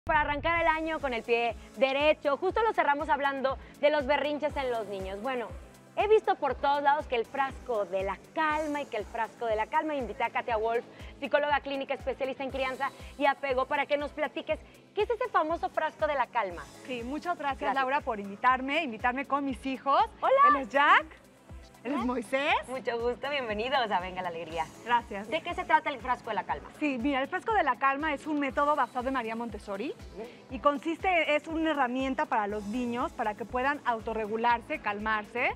Para arrancar el año con el pie derecho, justo lo cerramos hablando de los berrinches en los niños. Bueno, he visto por todos lados que el frasco de la calma y que el frasco de la calma. Invité a Katia Wolf, psicóloga clínica especialista en crianza y apego, para que nos platiques qué es ese famoso frasco de la calma. Sí, muchas gracias Laura por invitarme con mis hijos. Hola. Él es Jack, él es Moisés. Mucho gusto, bienvenidos a Venga la Alegría. Gracias. ¿De qué se trata el frasco de la calma? Sí, mira, el frasco de la calma es un método basado en María Montessori y es una herramienta para los niños para que puedan autorregularse, calmarse.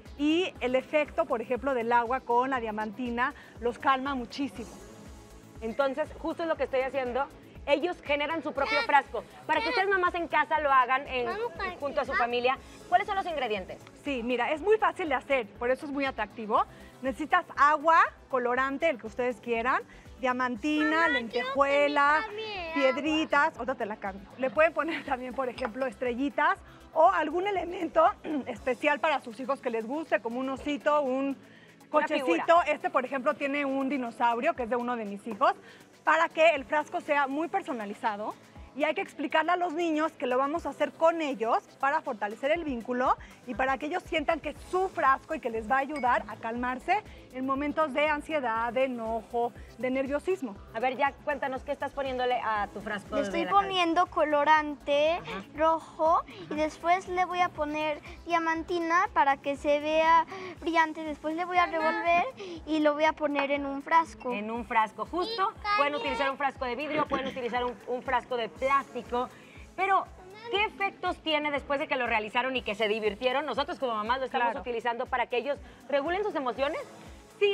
Y el efecto, por ejemplo, del agua con la diamantina los calma muchísimo. Entonces, justo es lo que estoy haciendo. Ellos generan su propio frasco. Para que ustedes mamás en casa lo hagan junto a su familia, ¿cuáles son los ingredientes? Sí, mira, es muy fácil de hacer, por eso es muy atractivo. Necesitas agua, colorante, el que ustedes quieran, diamantina, lentejuela, piedritas, otra te la cambio. Le pueden poner también, por ejemplo, estrellitas o algún elemento especial para sus hijos que les guste, como un osito, un cochecito. Este, por ejemplo, tiene un dinosaurio, que es de uno de mis hijos, para que el frasco sea muy personalizado. Y hay que explicarle a los niños que lo vamos a hacer con ellos para fortalecer el vínculo y para que ellos sientan que es su frasco y que les va a ayudar a calmarse en momentos de ansiedad, de enojo, de nerviosismo. A ver, Jack, cuéntanos qué estás poniéndole a tu frasco. Le estoy poniendo colorante rojo y después le voy a poner diamantina para que se vea brillante. Después le voy a revolver y lo voy a poner en un frasco. En un frasco, justo. Pueden utilizar un frasco de vidrio, pueden utilizar un frasco de plástico, pero ¿qué efectos tiene después de que lo realizaron y que se divirtieron? Nosotros como mamás lo estamos utilizando para que ellos regulen sus emociones. Sí,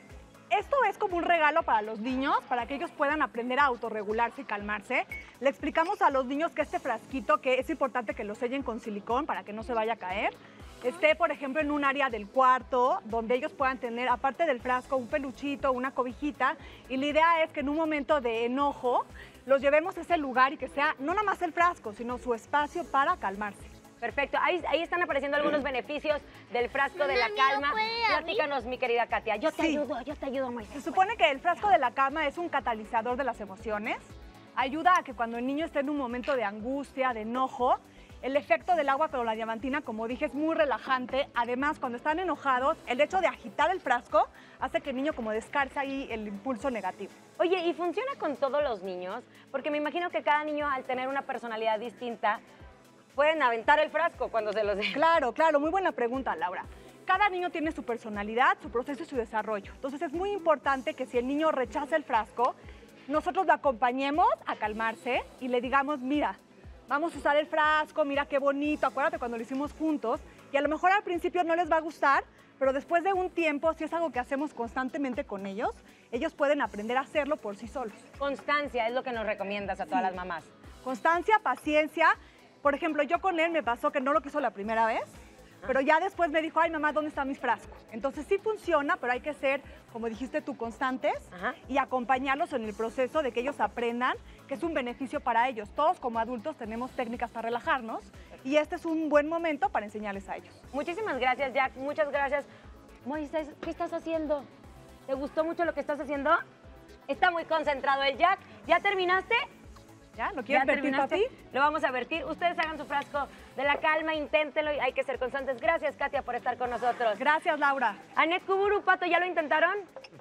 esto es como un regalo para los niños, para que ellos puedan aprender a autorregularse y calmarse. Le explicamos a los niños que este frasquito, que es importante que lo sellen con silicón para que no se vaya a caer, esté, por ejemplo, en un área del cuarto donde ellos puedan tener, aparte del frasco, un peluchito, una cobijita. Y la idea es que en un momento de enojo los llevemos a ese lugar y que sea no nada más el frasco, sino su espacio para calmarse. Perfecto. Ahí están apareciendo algunos beneficios del frasco de la calma. Platícanos, mi querida Katia. Yo te ayudo, Moisés. Se supone que el frasco de la calma es un catalizador de las emociones. Ayuda a que cuando el niño esté en un momento de angustia, de enojo, el efecto del agua con la diamantina, como dije, es muy relajante. Además, cuando están enojados, el hecho de agitar el frasco hace que el niño como descarce ahí el impulso negativo. Oye, ¿y funciona con todos los niños? Porque me imagino que cada niño, al tener una personalidad distinta, pueden aventar el frasco cuando se los den. Claro, claro. Muy buena pregunta, Laura. Cada niño tiene su personalidad, su proceso y su desarrollo. Entonces, es muy importante que si el niño rechaza el frasco, nosotros lo acompañemos a calmarse y le digamos, mira, vamos a usar el frasco, mira qué bonito, acuérdate cuando lo hicimos juntos. Y a lo mejor al principio no les va a gustar, pero después de un tiempo, si es algo que hacemos constantemente con ellos pueden aprender a hacerlo por sí solos. Constancia es lo que nos recomiendas a todas las mamás. Constancia, paciencia. Por ejemplo, yo con él me pasó que no lo quiso la primera vez, pero ya después me dijo, ay mamá, ¿dónde están mis frascos? Entonces sí funciona, pero hay que ser, como dijiste tú, constantes y acompañarlos en el proceso de que ellos aprendan que es un beneficio para ellos. Todos como adultos tenemos técnicas para relajarnos y este es un buen momento para enseñarles a ellos. Muchísimas gracias, Jack. Muchas gracias. Moisés, ¿qué estás haciendo? ¿Te gustó mucho lo que estás haciendo? Está muy concentrado el Jack. ¿Ya terminaste? ¿Ya? ¿Lo quieres vertir, papi? Lo vamos a vertir. Ustedes hagan su frasco de la calma, inténtenlo y hay que ser constantes. Gracias, Katia, por estar con nosotros. Gracias, Laura. Anet Kuburu, Pato, ¿ya lo intentaron?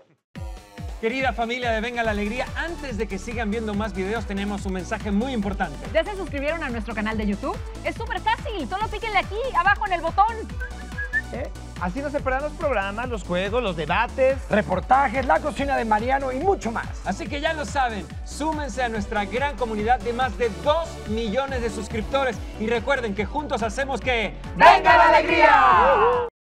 Querida familia de Venga la Alegría, antes de que sigan viendo más videos, tenemos un mensaje muy importante. ¿Ya se suscribieron a nuestro canal de YouTube? Es súper fácil, solo píquenle aquí, abajo en el botón. Así no se perderán los programas, los juegos, los debates, reportajes, la cocina de Mariano y mucho más. Así que ya lo saben, súmense a nuestra gran comunidad de más de 2 millones de suscriptores y recuerden que juntos hacemos que... ¡Venga la Alegría!